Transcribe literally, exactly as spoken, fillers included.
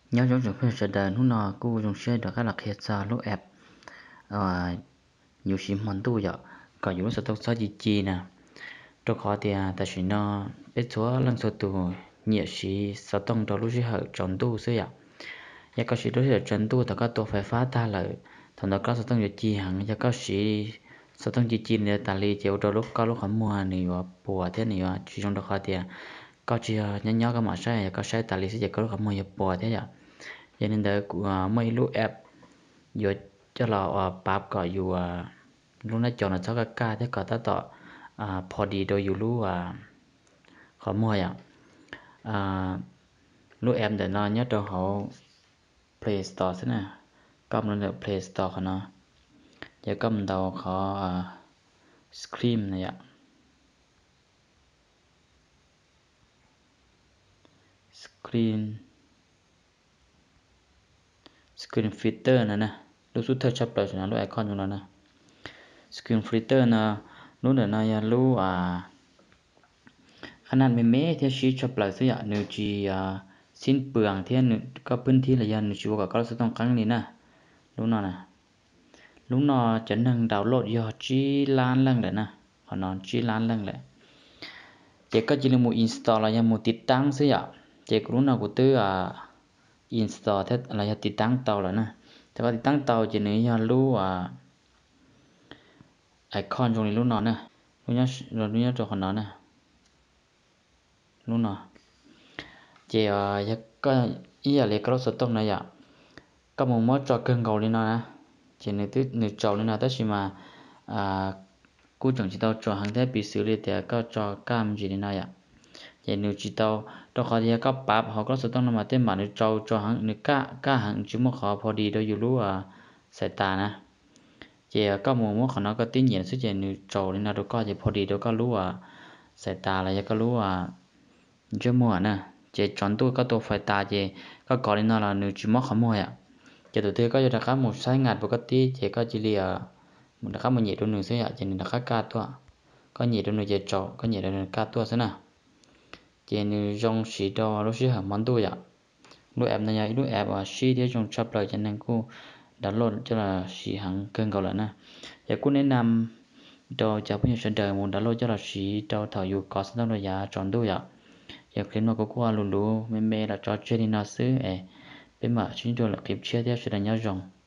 nhớ giống giống phải sẽ đợi lúc nào cô dùng xe được cái là khi xa lúc ép à nhiều xí món tu vậy còn nhiều lúc sẽ tao sao gì chi nè cho khó thì à ta chỉ nó biết số lần số tu nhiều xí sao tông đó lúc chỉ hợp chọn tu xí vậy ya có xí lúc chỉ chọn tu ta có tu phải phá ta lại thằng đó có sao tông nhiều chi hẳn ya có xí sao tông chi chi này ta li chiều đó lúc có lúc không mua này và bùa thế này và chỉ trong đó khó thì có chỉ nhớ nhớ cái mà sai có sai ta li sẽ có lúc không mua và bùa thế vậy cho nên đó mấy lúc ép vừa cho là bắp cóอยู่lúc nãy chọn là cho cái cá thế có taต่อพอดีโดยอยู่รู้เขามั่วอย่างlúc em để nó nhớ cho họ Play Store thế này cầm nó được Play Store của nó giờ cầm đầu họ Scream này ạ Screen Screen Filter này nè lúc xuất thơ chấp lời cho nó lúc icon cho nó nè Screen Filter nè lúc để nó ya lúc àขนาดไม่เม้ที่ชีชอบหลายสิ่งหนึ่งจีสิ้นเปลืองที่หนึ่งก็พื้นที่ระยะหนึ่งชีวกับก็จะต้องครั้งนี้นะลูกนอนนะลูกนอนจะนั่งดาวน์โหลดยอดจีล้านเรื่องเลยนะขอนอนจีล้านเรื่องเลยเจ๊ก็จะเรียกมูอินสตอลอะไรมูติดตั้งสิ่งเจ๊ก็รู้นะกูตื้ออ่าอินสตอลที่อะไรติดตั้งเตาแล้วนะแต่ว่าติดตั้งเตาจะเนื้อยารู้อ่าไอคอนตรงนี้ลูกนอนนะลูกนี้ลูกนี้ตัวขอนอนนะlúc nào chị à có ý là lấy cái số tông này ạ có một món trò cưng cầu lên nó nè chị này tức này trò lên nó tất nhiên mà à cú chồng chị tao trò hàng thế bị xử lý thì có trò cam gì lên này ạ chị nếu chị tao đó khó thì có bắp họ có số tông nó mà tên mà nếu trò trò hàng nếu cá cá hàng chỉ một khóพอดีđóอยู่รู้à sải tà nè chị có một món họ nó có tiếng nhện số chị nếu trò lên nó đâu có thìพอดีđó cóรู้à sải tà là cóรู้à chưa mua nè chỉ chọn tôi có tôi phải ta chỉ có có đến nó là nếu chỉ mất không mua à chỉ tôi thấy có cho các một sai ngạt một cái tí chỉ có chỉ là một các một nhị đôi nửa sẽ chỉ là các ca tua có nhị đôi nửa chỉ chọn có nhị đôi nửa ca tua thế nào chỉ nếu trong sĩ đo lúc sĩ hầm món tôi à lúc em này lúc em à sĩ thì trong chấp lời cho nên cô đã luôn cho là sĩ hàng cơn cầu lại nè giờ cô nên nằm đo cho bây giờ sẽ đợi muốn đã luôn cho là sĩ đo thảo yêu có sẽ đâu là chọn tôi à giờ khi nó có qua lulu mẹ mẹ là cho chơi đi nào xứ ấy bên mà chúng tôi là kịp chia theo sự đánh nhau rồng